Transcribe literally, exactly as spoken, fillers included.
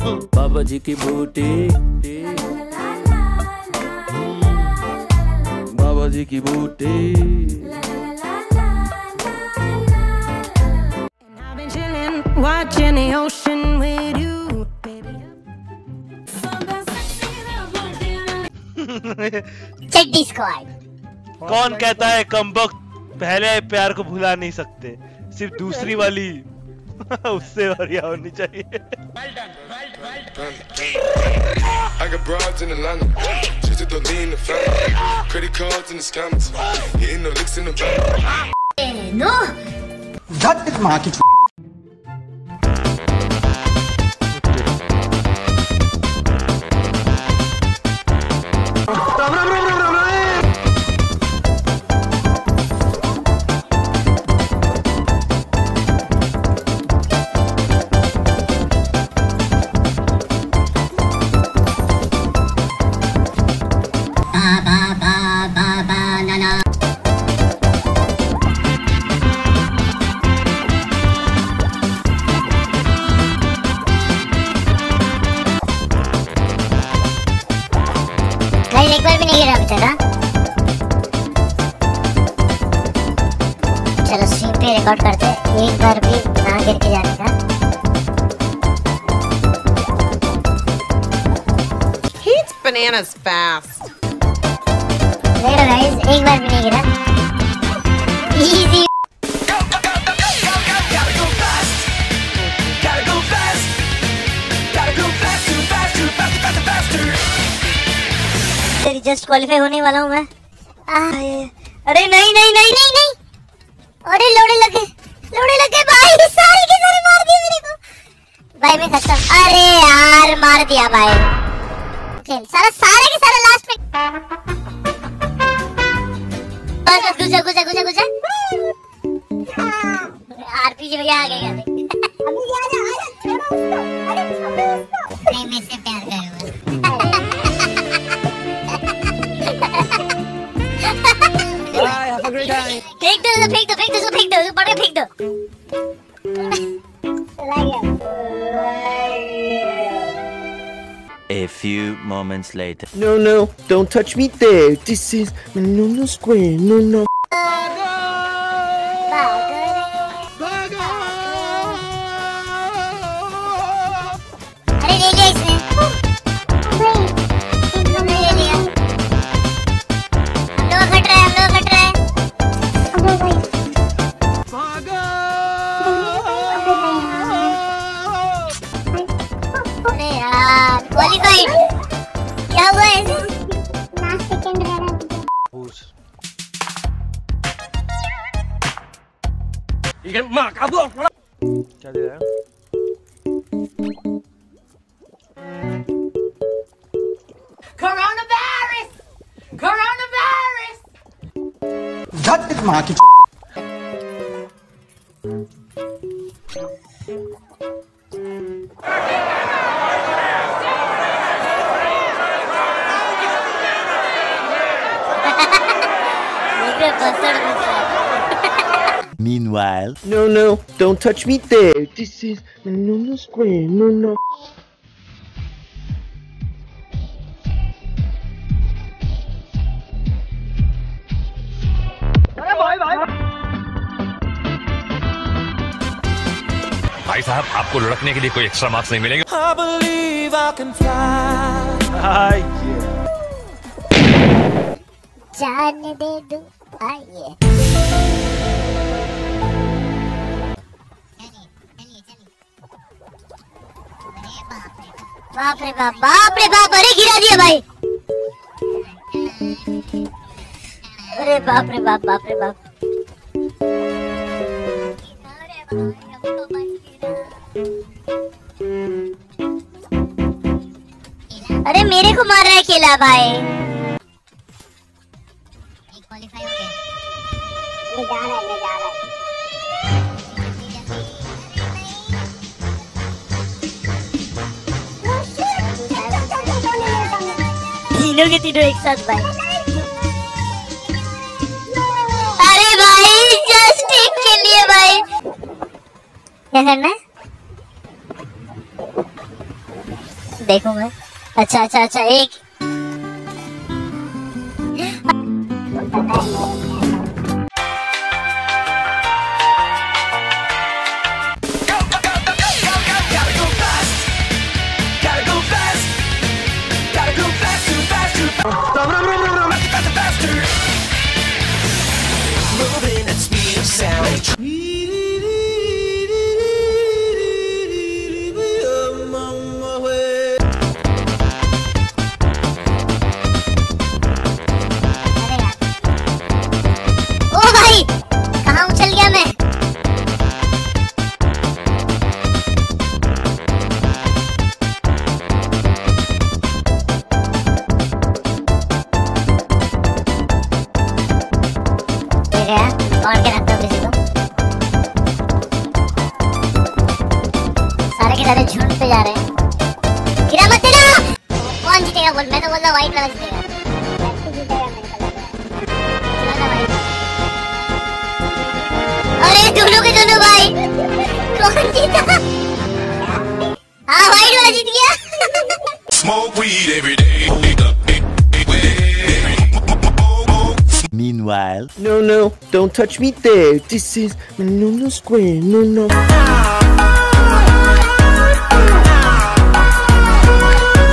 बाबा जी की बूटी, बाबा जी की बूटी। Watching the ocean with you, baby. Chaddi squad. कौन कहता है कमबख्त पहले प्यार को भुला नहीं सकते, सिर्फ दूसरी वाली उससे बढ़िया होनी चाहिए। I got broads in Atlanta, just to lean the family, credit cards in the scammers, hitting the licks in the bank. No, that is market. एक बार भी नहीं गिरा बेचारा। चलो स्ट्रीम पे रिकॉर्ड करते हैं, एक बार भी ना गिर के जाने का। Eats bananas fast. देखो गाइस, एक बार भी नहीं गिरा। Easy। तेरी जस्ट क्वालिफाई होने वाला हूँ मैं। अरे नहीं नहीं नहीं नहीं नहीं, अरे लोड़े लगे, लोड़े लगे भाई, सारे के सारे मार दिए मेरे को भाई, मैं खत्म। अरे यार मार दिया भाई, खेल सारा सारे के सारे लास्ट में। बस गुजा गुजा गुजा गुजा। आरपीजी भैया आ गए। अभी आ जा, आ जा, छोड़ो उसको। अरे नहीं, मैं इससे प्यार करूंगा। Bye, have a great time. फेंक दो, फेंक दो, फेंक दो, फेंक दो, पड़ के फेंक दो। A few moments later. No, no, don't touch me there. This is no, no square. No, no. अरे ले लिया इसने। क्या हुआ ऐसे? लास्ट सेकंड रह रहा है। ये मां का दो क्या दे रहा है? Coronavirus! Coronavirus! That is market. Meanwhile. No, no, don't touch me there. This is no, no square. No, no. भाई साहब, आपको लुढ़कने के लिए कोई एक्स्ट्रा मार्क्स नहीं मिलेंगे। I believe I can fly. जाने दे दो आइए। बाप रे बाप, बाप रे बाप, अरे गिरा दिया भाई। अरे बाप रे बाप, बाप रे बाप। अरे मेरे को मार रहा है केला भाई। क्वालीफाई हो गया। ये जा रहा है, ये जा रहा है। तीनों के तीनों एक साथ भाई। अरे भाई जस्ट एक के लिए भाई। क्या करना है? देखूं मैं। अच्छा अच्छा अच्छा एक Moving at speed of sound. ओ भाई कहाँ उछल गया मैं। और क्या रखता हूँ किसी को। सारे के सारे झुंड पे जा रहे हैं। गिरा मत देना। कौन जीतेगा बोल। मैं तो बोल रहा व्हाइट वाला जीतेगा। अरे दोनों के दोनों भाई कौन जीता। हाँ व्हाइट वाला जीत गया। Smoke weed every day. Meanwhile, no, no, don't touch me there. This is no, no square, no, no.